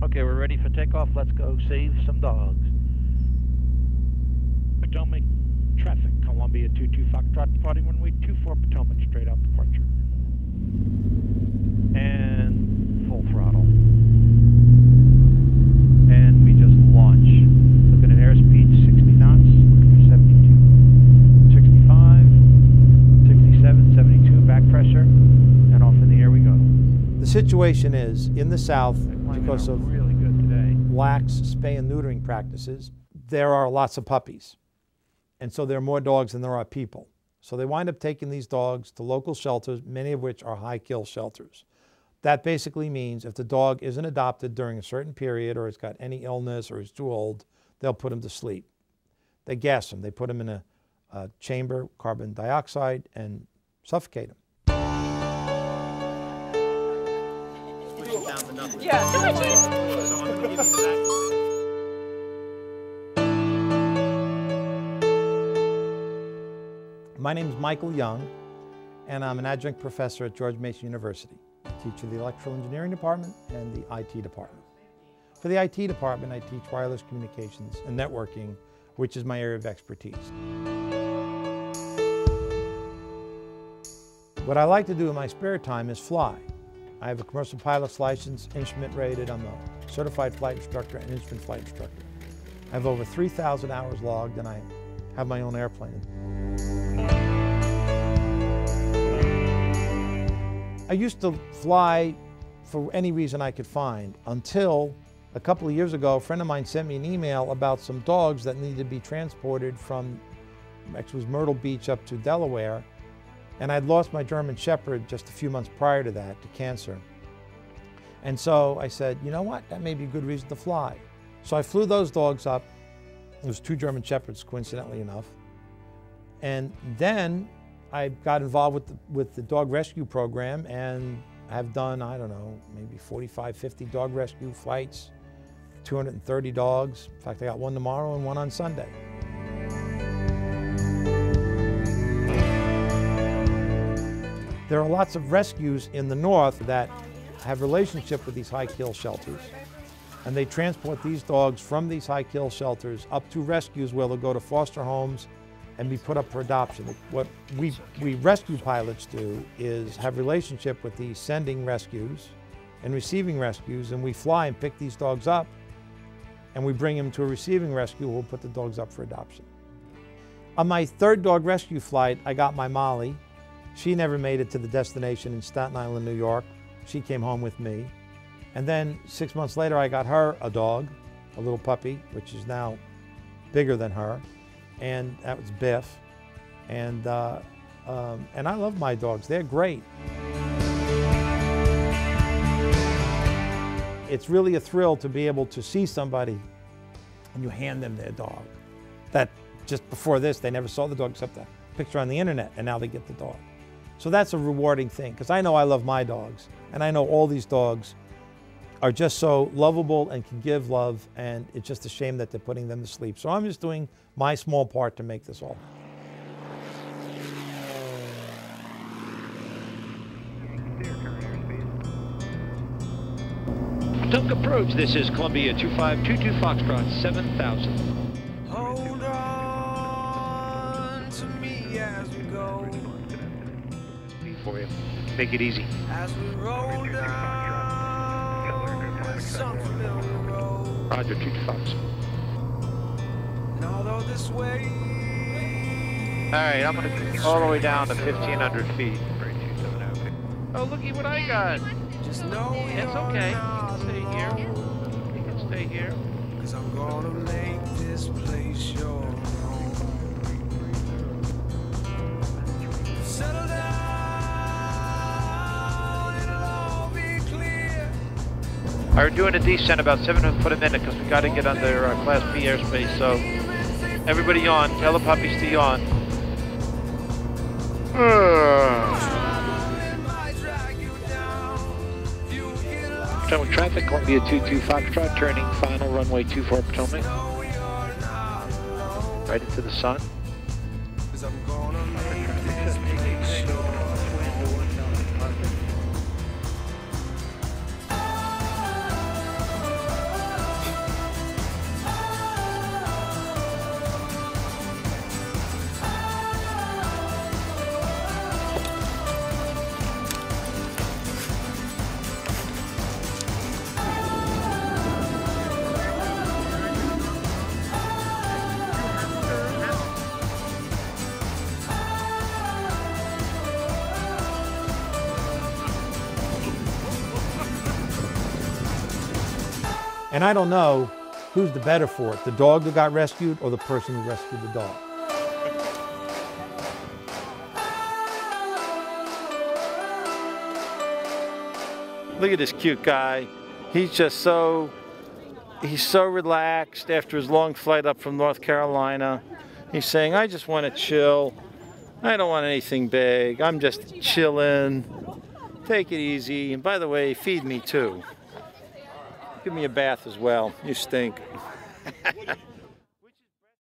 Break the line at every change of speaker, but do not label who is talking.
Okay, we're ready for takeoff. Let's go save some dogs. Potomac traffic, Columbia 22 Foxtrot, departing runway 24 Potomac, straight out departure. And full throttle. And we just launch. Looking at airspeed 60 knots, looking for 72, 65, 67, 72, back pressure, and off in the air we go.
The situation is, in the South, because of
really good today.
lax spay and neutering practices, there are lots of puppies. And so there are more dogs than there are people. So they wind up taking these dogs to local shelters, many of which are high-kill shelters. That basically means if the dog isn't adopted during a certain period or has got any illness or is too old, they'll put him to sleep. They gas him. They put him in a chamber, carbon dioxide, and suffocate him.
Yeah, so much cheese.
My name is Michael Young, and I'm an adjunct professor at George Mason University. I teach in the Electrical Engineering Department and the IT Department. For the IT Department, I teach wireless communications and networking, which is my area of expertise. What I like to do in my spare time is fly. I have a commercial pilot's license, instrument rated. I'm a certified flight instructor and instrument flight instructor. I have over 3,000 hours logged, and I have my own airplane. I used to fly for any reason I could find until a couple of years ago, a friend of mine sent me an email about some dogs that needed to be transported from, actually it was Myrtle Beach up to Delaware. And I'd lost my German Shepherd just a few months prior to that to cancer. And so I said, you know what, that may be a good reason to fly. So I flew those dogs up. It was 2 German Shepherds, coincidentally enough. And then I got involved with the dog rescue program and have done, I don't know, maybe 45, 50 dog rescue flights, 230 dogs. In fact, I got one tomorrow and one on Sunday. There are lots of rescues in the north that have relationship with these high-kill shelters. And they transport these dogs from these high-kill shelters up to rescues where they'll go to foster homes and be put up for adoption. What we rescue pilots do is have relationship with these sending rescues and receiving rescues, and we fly and pick these dogs up, and we bring them to a receiving rescue who will put the dogs up for adoption. On my 3rd dog rescue flight, I got my Molly. She never made it to the destination in Staten Island, New York. She came home with me. And then 6 months later, I got her a dog, a little puppy, which is now bigger than her. And that was Biff. And I love my dogs. They're great. It's really a thrill to be able to see somebody and you hand them their dog. That just before this, they never saw the dog except a picture on the internet, and now they get the dog. So that's a rewarding thing, because I know I love my dogs, and I know all these dogs are just so lovable and can give love, and it's just a shame that they're putting them to sleep. So I'm just doing my small part to make this all.
Potomac approach, this is Columbia 2522 Foxtrot 7000.
Hold on to me as we go.
For you. Make it easy.
As we roll down some familiar road.
Roger, 2 Fox.
And although this way.
Alright, I'm going to all the way down to 1,500 feet. Oh, looky what I got.
Just know
It's okay. You can stay here. You can stay here.
'Cause I'm gonna make this place your home. Settle down, it'll all be clear.
We're doing a descent about 700 foot a minute because we got to get under Class B airspace. So everybody yawn. Tell the puppies to yawn. Potomac traffic, Columbia 22 Foxtrot, turning final runway 24 Potomac. Right into the sun.
And I don't know who's the better for it, the dog that got rescued or the person who rescued the dog.
Look at this cute guy. He's just so relaxed after his long flight up from North Carolina. He's saying, I just want to chill. I don't want anything big. I'm just chilling. Take it easy. And by the way, feed me too. Give me a bath as well. You stink.